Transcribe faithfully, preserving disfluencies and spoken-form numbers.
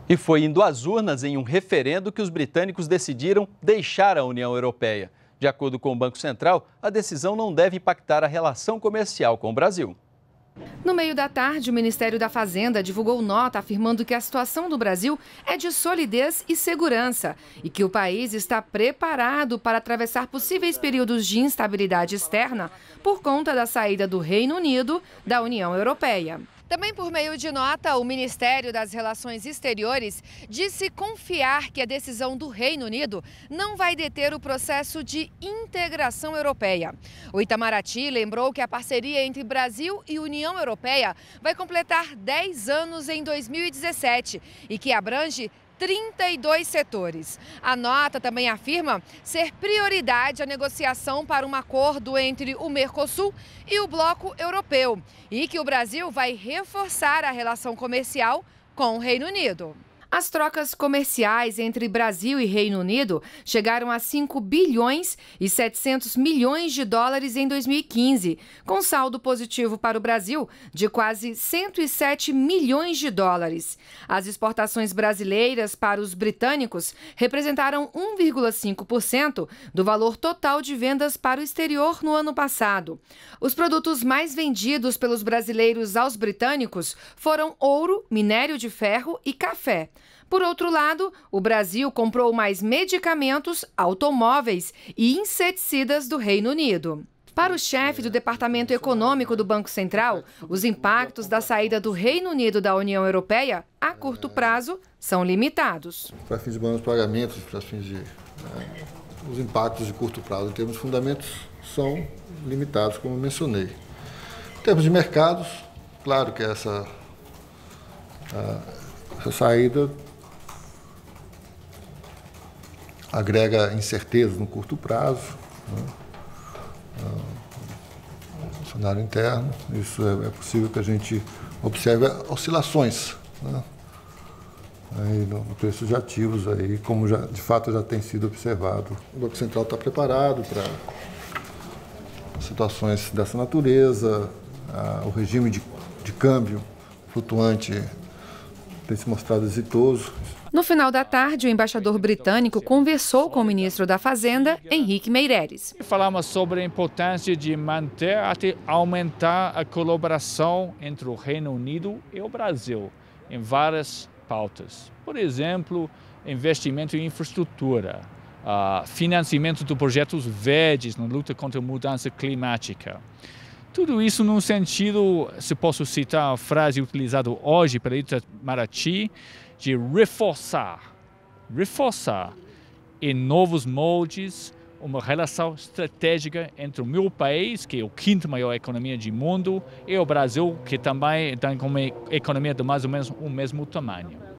E foi indo às urnas em um referendo que os britânicos decidiram deixar a União Europeia. De acordo com o Banco Central, a decisão não deve impactar a relação comercial com o Brasil. No meio da tarde, o Ministério da Fazenda divulgou nota afirmando que a situação do Brasil é de solidez e segurança e que o país está preparado para atravessar possíveis períodos de instabilidade externa por conta da saída do Reino Unido da União Europeia. Também por meio de nota, o Ministério das Relações Exteriores disse confiar que a decisão do Reino Unido não vai deter o processo de integração europeia. O Itamaraty lembrou que a parceria entre Brasil e União Europeia vai completar dez anos em dois mil e dezessete e que abrange trinta e dois setores. A nota também afirma ser prioridade a negociação para um acordo entre o Mercosul e o Bloco Europeu e que o Brasil vai reforçar a relação comercial com o Reino Unido. As trocas comerciais entre Brasil e Reino Unido chegaram a cinco bilhões e setecentos milhões de dólares em dois mil e quinze, com saldo positivo para o Brasil de quase cento e sete milhões de dólares. As exportações brasileiras para os britânicos representaram um vírgula cinco por cento do valor total de vendas para o exterior no ano passado. Os produtos mais vendidos pelos brasileiros aos britânicos foram ouro, minério de ferro e café. Por outro lado, o Brasil comprou mais medicamentos, automóveis e inseticidas do Reino Unido. Para o chefe do Departamento Econômico do Banco Central, os impactos da saída do Reino Unido da União Europeia a curto prazo são limitados. Para fins de bons pagamentos, para fins de... Né, os impactos de curto prazo em termos de fundamentos são limitados, como eu mencionei. Em termos de mercados, claro que essa, essa saída agrega incertezas no curto prazo, né, no cenário interno. Isso é, é possível que a gente observe oscilações, né, aí no, no preço de ativos, aí, como já, de fato já tem sido observado. O Banco Central está preparado para situações dessa natureza, a, o regime de, de câmbio flutuante tem se mostrado exitoso. No final da tarde, o embaixador britânico conversou com o ministro da Fazenda, Henrique Meireles. Falamos sobre a importância de manter até aumentar a colaboração entre o Reino Unido e o Brasil em várias pautas. Por exemplo, investimento em infraestrutura, uh, financiamento de projetos verdes na luta contra a mudança climática. Tudo isso num sentido, se posso citar a frase utilizada hoje pelo Itamaraty, de reforçar, reforçar em novos moldes uma relação estratégica entre o meu país, que é a quinta maior economia do mundo, e o Brasil, que também tem uma economia de mais ou menos o mesmo tamanho.